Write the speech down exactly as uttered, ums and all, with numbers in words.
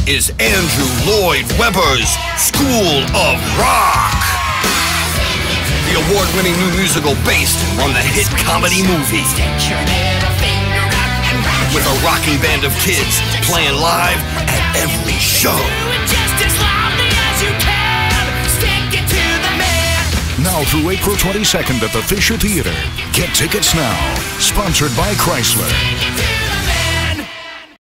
is Andrew Lloyd Webber's School of Rock. The award-winning new musical based on the hit comedy movie. With a rocking band of kids playing live at every show. Now through April twenty-second at the Fisher Theater. Get tickets now. Sponsored by Chrysler.